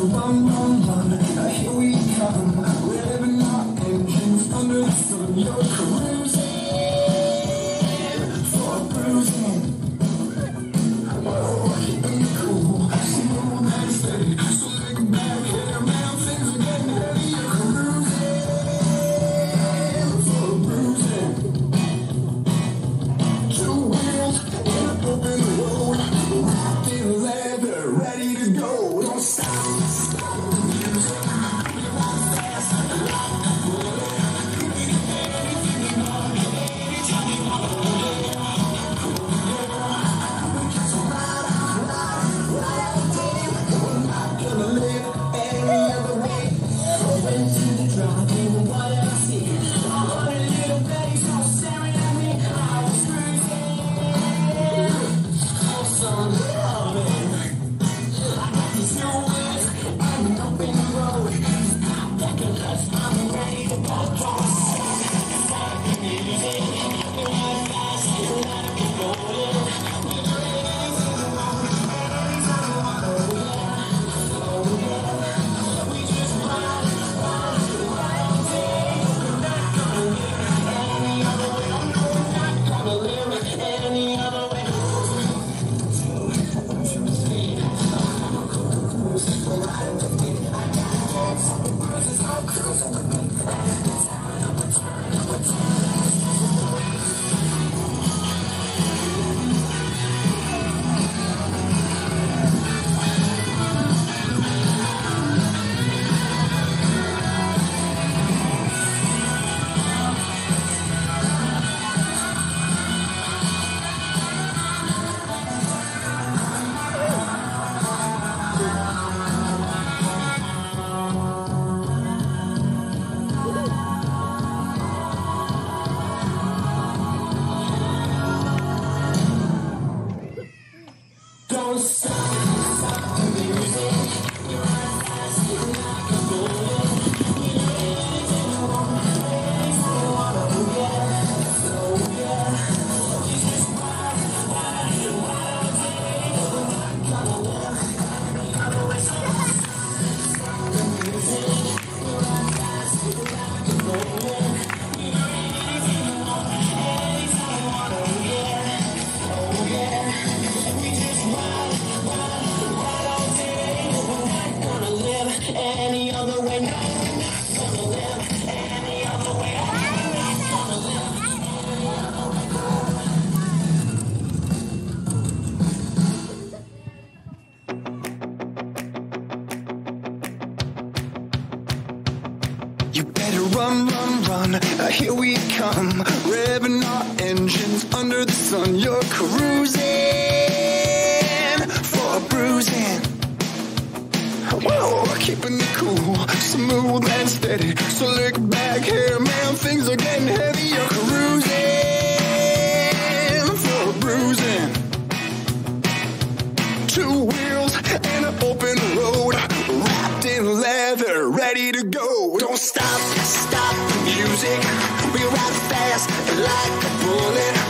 run, run, run, here we come. Revving our engines under the sun. You're cruising for bruising. Whoa, keeping it cool, smooth and steady. So look back here, man, things are getting heavy. You're cruising for bruising. Two wheels in an open road, wrapped in leather, ready to go. Don't stop, stop the music. We ride fast like a bullet. Anything you want, anytime you want to do it. So ride all day. We're not gonna live any other way. Going to the drive-in, what I see. All the little babies all staring at me. I was cruising for some loving. I got these new wheels and an open road. I'm back in love, I'm ready to go. Don't stop the music. We ride fast like a bullet. We do anything we want, anytime we want. Oh yeah, we just ride all day. We're not gonna live any other way. No, we're not gonna live any other way. Don't stop the music. We ride fast like a bullet. We do anything we want, anytime we want. Oh yeah, we just ride all day. We're not gonna live any other way. Stop the music. We ride fast like a bullet. We do anything we want, anytime we want. Oh yeah, we just ride all day. We're not gonna live any other way. No, we're not gonna live any other way. We're not gonna live any other way. You better run, run, run, here we come. Revving our engines under the sun. You're cruising for bruising. Whoa, keeping it cool, smooth and steady. So look back here, man, things are getting heavy. You're cruising for bruising. Two wheels and an open road, wrapped in leather, ready to go. Don't stop, stop the music. We ride fast like a bullet.